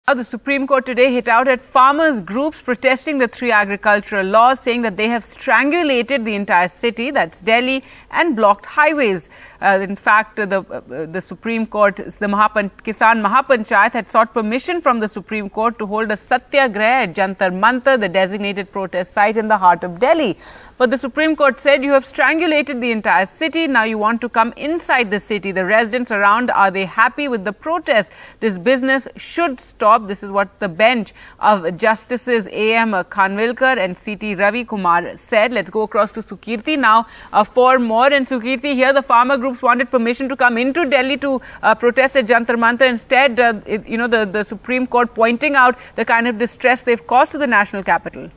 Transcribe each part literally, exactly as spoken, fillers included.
The Supreme Court today hit out at farmers' groups protesting the three agricultural laws, saying that they have strangulated the entire city, that's Delhi, and blocked highways. Uh, in fact, uh, the uh, the Supreme Court, the Mahapan, Kisan Mahapanchayat had sought permission from the Supreme Court to hold a satyagraha at Jantar Mantar, the designated protest site in the heart of Delhi. But the Supreme Court said, you have strangulated the entire city, now you want to come inside the city. The residents around, are they happy with the protest? This business should stop. This is what the bench of Justices A M Khanvilkar and C T Ravi Kumar said. Let's go across to Sukirti now uh, for more. And Sukirti, here the farmer groups wanted permission to come into Delhi to uh, protest at Jantar Mantar. Instead, uh, it, you know, the, the Supreme Court pointing out the kind of distress they've caused to the national capital.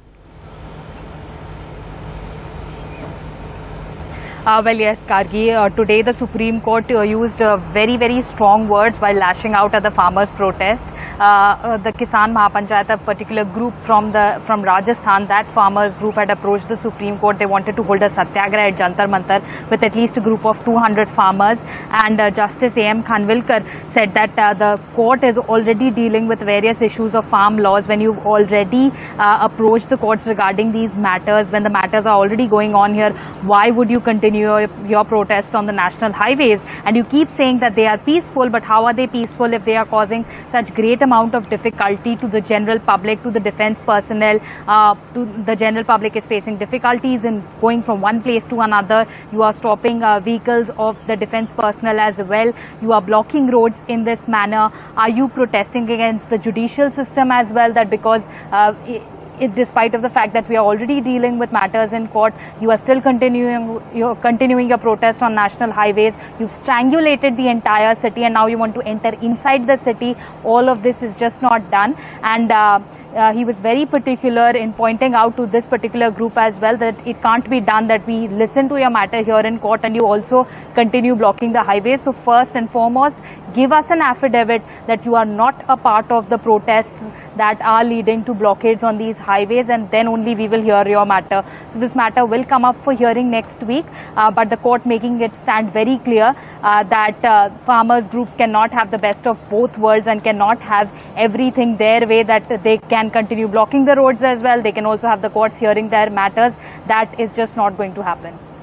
Uh, well, yes, Gargi, uh, today the Supreme Court uh, used uh, very, very strong words while lashing out at the farmers' protest. Uh, uh, the Kisan Mahapanchayat, a particular group from the from Rajasthan, that farmers group had approached the Supreme Court. They wanted to hold a satyagraha at Jantar Mantar with at least a group of two hundred farmers. And uh, Justice A M Khanvilkar said that uh, the court is already dealing with various issues of farm laws. When you've already uh, approached the courts regarding these matters, when the matters are already going on here, why would you continue Your, your protests on the national highways? And you keep saying that they are peaceful, but how are they peaceful if they are causing such great amount of difficulty to the general public, to the defense personnel? Uh, to the general public is facing difficulties in going from one place to another. You are stopping uh, vehicles of the defense personnel as well. You are blocking roads in this manner. Are you protesting against the judicial system as well, that because uh, It, despite of the fact that we are already dealing with matters in court, you are still continuing you're continuing your protest on national highways? You've strangulated the entire city and now you want to enter inside the city. All of this is just not done. And uh, uh, he was very particular in pointing out to this particular group as well that it can't be done that we listen to your matter here in court and you also continue blocking the highways. So first and foremost, give us an affidavit that you are not a part of the protests that are leading to blockades on these highways, and then only we will hear your matter. So this matter will come up for hearing next week, uh, but the court making it stand very clear uh, that uh, farmers groups cannot have the best of both worlds and cannot have everything their way, that they can continue blocking the roads as well. They can also have the courts hearing their matters. That is just not going to happen.